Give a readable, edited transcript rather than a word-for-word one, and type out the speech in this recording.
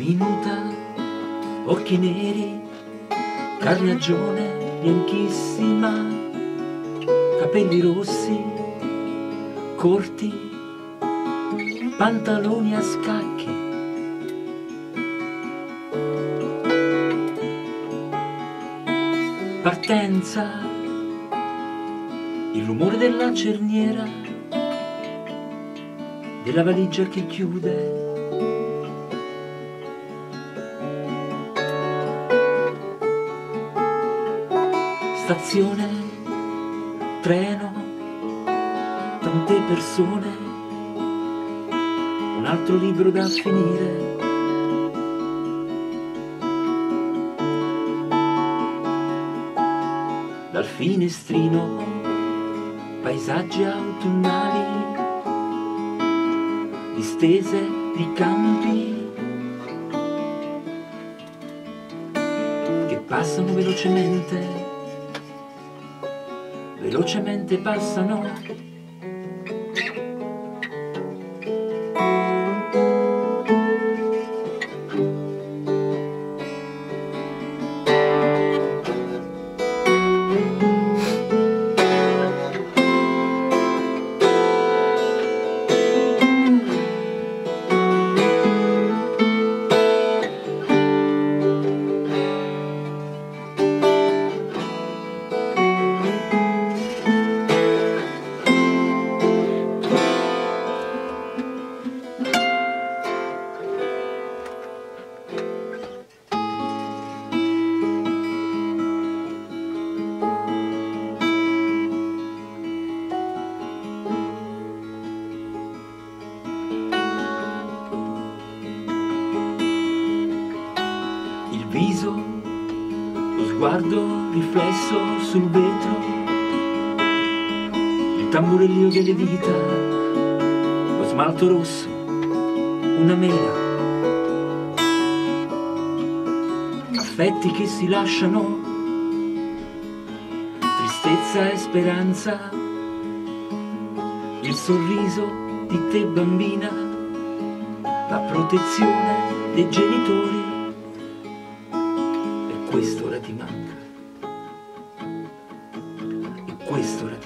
minuta, occhi neri, carnagione bianchissima, capelli rossi, corti, pantaloni a scacchi. Partenza, il rumore della cerniera, della valigia che chiude. Stazione, treno, tante persone, un altro libro da finire. Dal finestrino, paesaggi autunnali, distese di campi che passano velocemente, velocemente passano. Viso, lo sguardo riflesso sul vetro, il tamburellio delle dita, lo smalto rosso, una mela, affetti che si lasciano, tristezza e speranza, il sorriso di te bambina, la protezione dei genitori. Questo ora ti manca, e questo ora